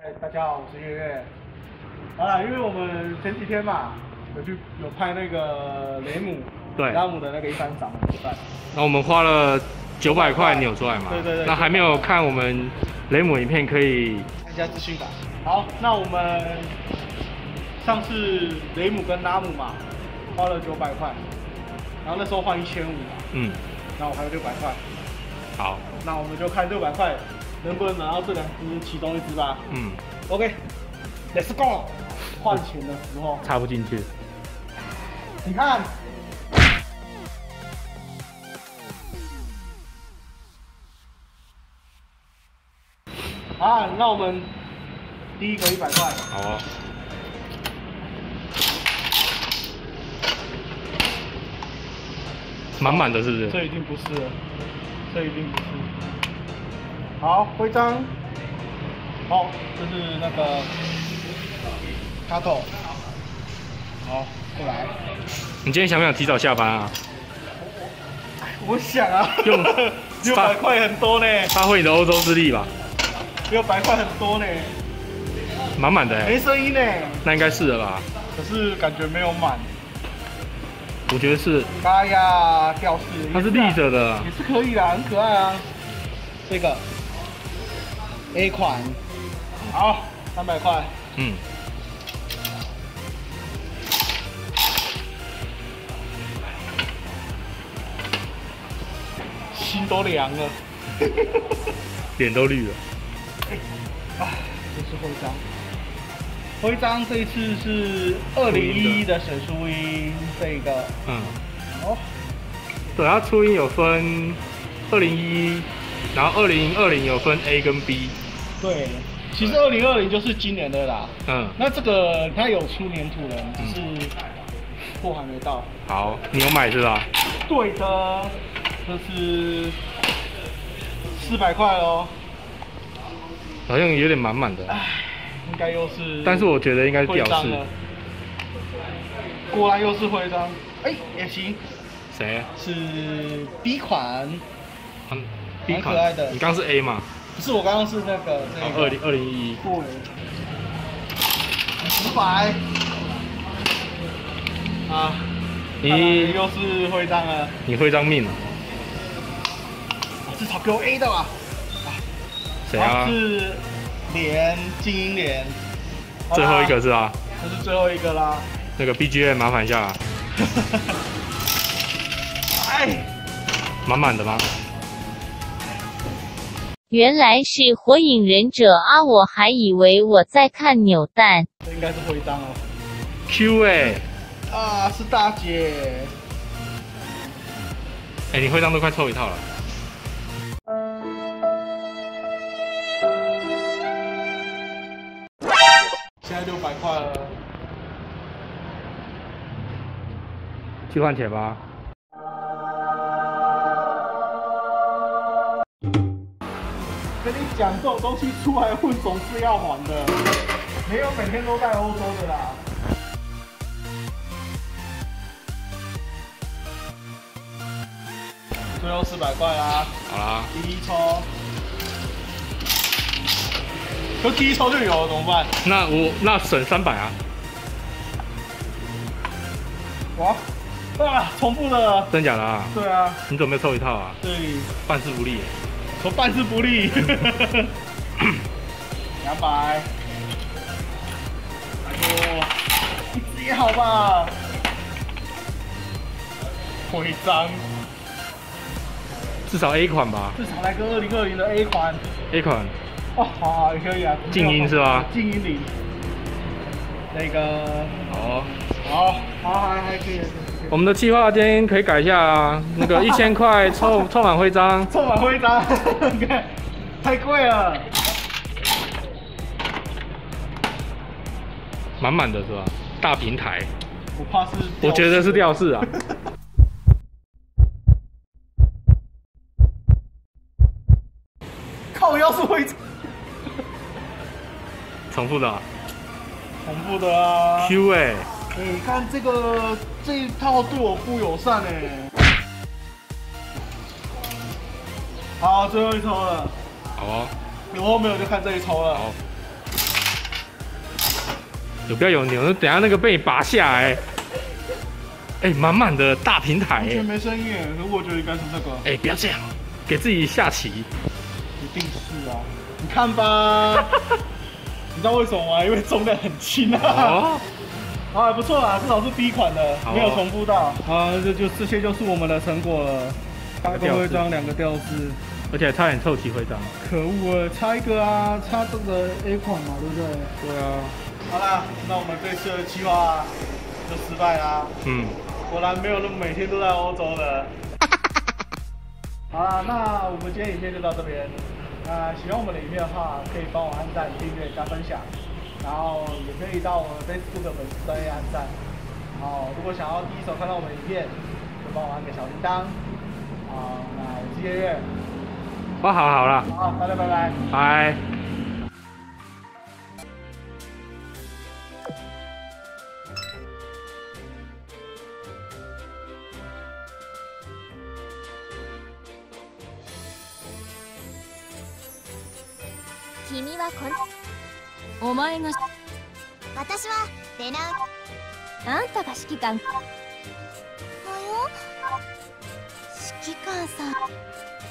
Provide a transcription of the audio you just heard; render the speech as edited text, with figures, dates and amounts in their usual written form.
大家好，我是月月。因为我们前几天嘛，有拍那个雷姆， 对， 拉姆的那个一番赏的比赛。 那我们花了900块扭出来嘛。 对。 那还没有看我们雷姆影片，可以看一下资讯栏。好，那我们上次雷姆跟拉姆嘛，花了900块，然后那时候换1500嘛。那我还有600块。好，那我们就看600块能不能拿到这2只其中1只吧。OK，Let's go。换钱的时候插不进去。 你看。那我们第一个100块。好啊。 满满的，是不是？ 这一定不是了，这一定不是。好，徽章。好，这是那个卡头。好，过来。 你今天想不想提早下班啊？ 我想啊。用600块很多呢。 发挥你的欧洲之力吧。 600块很多呢。 满满的哎。 没声音呢。那应该是的吧？ 可是感觉没有满。 我觉得是。 哎呀，吊饰。 它是立着的。 也是可以啦，很可爱啊。这个 A 款。好，300块。心都凉了， 脸都绿了。 这是徽章。徽章这一次是2011的沈淑英这个。 对，它初音有分2011，然后2020有分 A 跟 B。 对。其实2020就是今年的啦。那这个它有出粘土人，只是货还没到。 好，你有买是吧？ 对的，这是400块咯。 好像有点满满的。 应该又是。 但是我觉得应该是吊饰。 果然又是徽章。也行。 谁？ 是 B 款。 B 款。 可爱的。 你刚是 A 嘛？ 不是，我刚刚是那个 2011。 对。500。你又是徽章了。 你徽章命了。 至少给我 A 的吧。 谁啊？ 是静音莲。 最后一个是吧？ 这是最后一个啦。 那个 BGM 麻烦一下。满满的吗？ 原来是火影忍者啊！我还以为我在看扭蛋。 这应该是徽章哦。 Q 是大姐。 你徽章都快凑一套了。 现在600块了。 去换钱吧。 跟你讲，这种东西出来混总是要还的，没有每天都在欧洲的啦。最后400块啦。 好啦。 第一抽。就第一抽就有了，怎么办？ 那省300啊。 重复的。 真假的啊？ 对啊。 你准备凑一套啊？ 对。 办事不利。 说办事不利。200。1只也好吧。徽章。 至少 A 款吧。 至少来个2020的 A 款。 A 款。 好，也可以啊。 静音是吧？ 静音铃。那个。好，还可以。 我们的计划今天可以改一下啊，那个1000块凑满徽章。 凑满徽章，太贵了。 满满的是吧？大平台。 我怕是。 我觉得是吊饰啊。 靠腰是徽章。 重复的。 重复的啊。 Q 你看这一套对我不友善好，最后一抽了。 好哦。 有或没有就看这一抽了。 好。 有标有牛，等下那个被你拔下来。哎，满满的大平台， 完全没声音耶。可我觉得应该是这个。 哎，不要这样，给自己下棋。 一定是啊，你看吧。你知道为什么吗？因为重量很轻啊。哦。啊，不错啦，至少是 B 款的，没有重复到。啊，这些就是我们的成果了。8个徽章，2个吊饰， 而且差点凑齐徽章。 可恶啊，差一个啊，差这个 A 款嘛，对不对？ 对啊。 好啦，那我们这次的计划就失败啦。果然没有那么每天都在欧洲的。好啦，那我们今天影片就到这边。喜欢我们的影片的话，可以帮我按赞、订阅、加分享。然后也可以到我们 Facebook 的粉丝专页按赞。然后如果想要第一手看到我们的影片，就帮我按个小铃铛。好，那我是叶月。 好了。 好，大家拜拜。 拜。 君はお前が私はレナウあんたが指揮官はよ指揮官さん